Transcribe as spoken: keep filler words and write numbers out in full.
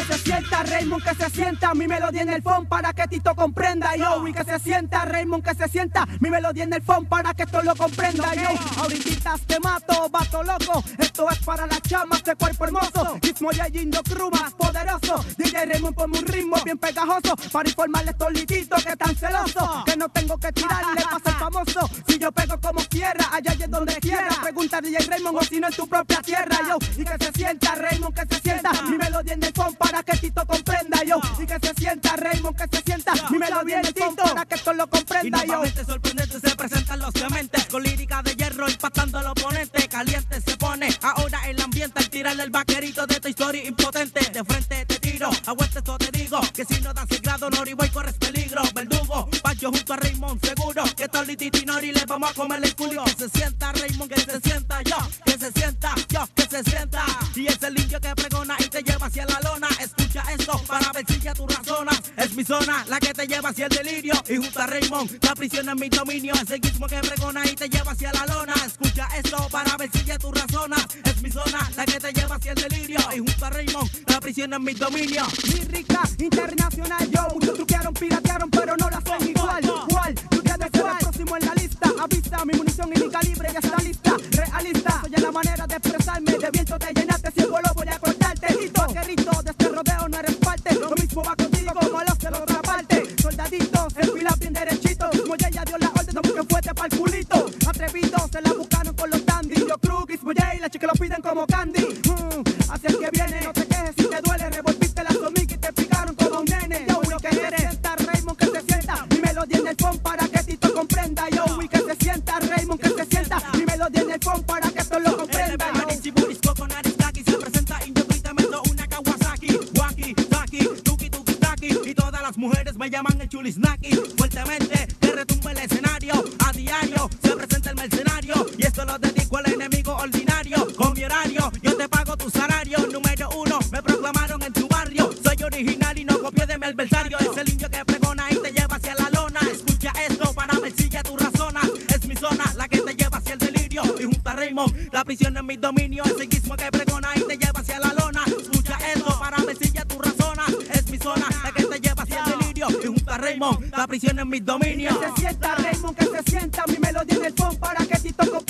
se sienta Raymond, que se sienta mi melodía en el phone para que Tito comprenda, yo. Y que se sienta Raymond, que se sienta mi melodía en el phone para que esto lo comprenda, yo. Ahorita te mato, vato loco. Esto es para las chamas de cuerpo hermoso. Gizmo y Yindo Crew más poderoso. D J Raymond ponme un ritmo bien pegajoso para informarle a estos lititos que están celosos. Que no tengo que tirarle para ser famoso. Si yo pego como quiera, allá es donde quiera. Pregunta a D J Raymond o si no en tu propia tierra, yo. Y que se sienta Raymond, que se sienta mi melodía en el phone para que Tito comprenda, yo. Y que se sienta Raymond, que se sienta mi melodía en el phone para que esto lo comprenda, y yo. Y sorprendente se presentan los dementes con lírica de hierro impactando al oponente. Caliente se pone ahora el ambiente al tirarle el vaquerito de esta historia impotente. De frente te tiro, aguante esto te digo, que si no das el grado Nori voy corres peligro. Verdugo, Pancho junto a Raymond seguro que Toli Titi Nori le vamos a comer el culo. Que se sienta Raymond, que se sienta yo, que se sienta yo, que se sienta. Y es el indio que pregona y te lleva hacia la lona. Escucha esto para ver si ya tú razonas. Es mi zona la que te lleva hacia el delirio. Y junto a Raymond la prisión es mi dominio. Es el guismo que pregona y te lleva hacia la lona. Escucha esto para ver si ya tú razonas. Es mi zona la que te lleva hacia el delirio. Y junto a Raymond la prisión es mi dominio. Lírica internacional, yo. Muchos truquearon, piratearon, pero no la hacen igual. ¿Cuál? Tú ya de ser el próximo en la lista. Avista, mi munición y mi calibre ya está lista. Realista, soy en la manera de expresarme. De viento te llenaste, si el vuelo voy a cortarte. Vaquerito, de este rodeo no eres parte. Lo mismo va contigo como los de la otra parte. Soldaditos, en fila bien derechito. Gizmo ya dio la orden, no busquen fuerte pa'l culito. Atrevidos, se la buscaron con los dandy. Yo Crew, Gizmo ya y la chica lo piden como candy. Mm, así es que viene, no te quejes si te duele. Revolviste la somica y te picaron como un nene. Yo, y que se sienta Raymond, que se sienta mi melodía en el phone para que Tito comprenda. Yo, y que se sienta Raymond, que se sienta mi melodía en el phone para que esto lo comprenda. Con Arisaki se presenta Indio Crew y te meto una Kawasaki. Waki, Taki, Tuki, Tuki, Taki. Y todas las mujeres me llaman el Chulisnaki. Fuertemente te retumba el escenario. A diario se presenta el mercenario. Y esto lo dedico al enemigo ordinario. Con mi horario yo te pago tu salario. Número uno me proclamaron en tu barrio. Soy original y no copié de mi adversario. Es el indio que pregona y te lleva hacia la lona. Escucha esto para ver si ya tú razonas. Es mi zona la que te lleva hacia el delirio. Y junto a Raymond la prisión es mi dominio. Es el guismo que pregona y te lleva hacia la lona. Escucha esto para ver si ya tú razonas. Es mi zona la que te lleva hacia el delirio. Y junto a Raymond la prisión es mi dominio. Que se sienta Raymond, que se sienta mi melodía en el phone para que Tito